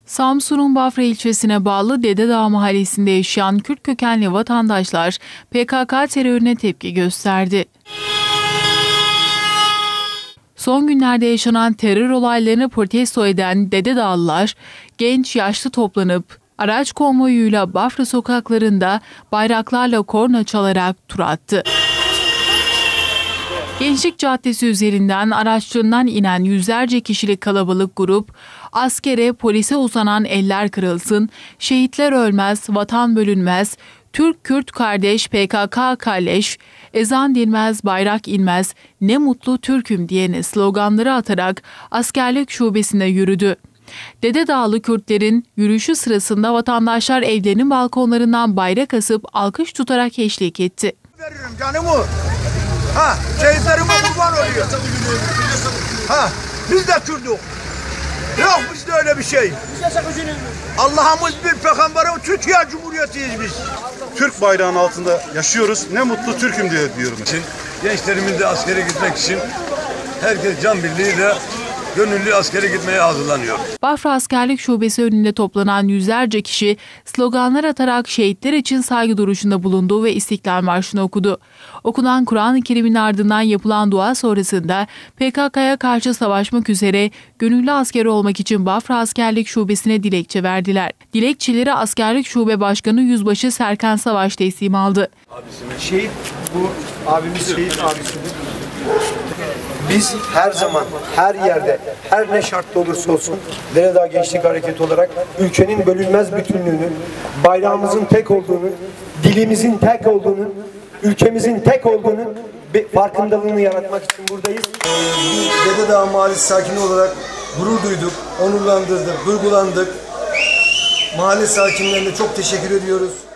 Samsun'un Bafra ilçesine bağlı Dededağ mahallesinde yaşayan Kürt kökenli vatandaşlar PKK terörüne tepki gösterdi. Son günlerde yaşanan terör olaylarını protesto eden Dededağlılar, genç yaşlı toplanıp araç konvoyuyla Bafra sokaklarında bayraklarla korna çalarak tur attı. Gençlik Caddesi üzerinden araçlarından inen yüzlerce kişilik kalabalık grup, askere, polise uzanan eller kırılsın, şehitler ölmez, vatan bölünmez, Türk-Kürt kardeş, PKK kalleş, ezan dinmez, bayrak inmez, ne mutlu Türk'üm diyene sloganları atarak askerlik şubesine yürüdü. Dededağlı Kürtlerin yürüyüşü sırasında vatandaşlar evlerinin balkonlarından bayrak asıp alkış tutarak eşlik etti. Veririm canımı. Şehitlerime kurban oluyor. Biz de Kürt'ük. Yok bizde öyle bir şey. Allah'ımız bir, peygamberimiz, Türkiye Cumhuriyeti'yiz biz. Türk bayrağının altında yaşıyoruz. Ne mutlu Türk'üm diyorum. Gençlerimiz de askere gitmek için herkes can birliğiyle gönüllü askere gitmeye hazırlanıyor. Bafra Askerlik Şubesi önünde toplanan yüzlerce kişi sloganlar atarak şehitler için saygı duruşunda bulundu ve İstiklal Marşı'nı okudu. Okunan Kur'an-ı Kerim'in ardından yapılan dua sonrasında PKK'ya karşı savaşmak üzere gönüllü asker olmak için Bafra Askerlik Şubesi'ne dilekçe verdiler. Dilekçeleri Askerlik Şube Başkanı Yüzbaşı Serkan Savaş teslim aldı. Şehit, bu abimiz şehit abisidir. Biz her zaman, her yerde, her ne şartta olursa olsun Dededağ Gençlik Hareketi olarak ülkenin bölünmez bütünlüğünü, bayrağımızın tek olduğunu, dilimizin tek olduğunu, ülkemizin tek olduğunu farkındalığını yaratmak için buradayız. Dededağ Mahallesi sakini olarak gurur duyduk, onurlandırdık, duygulandık. Mahalle sakinlerine çok teşekkür ediyoruz.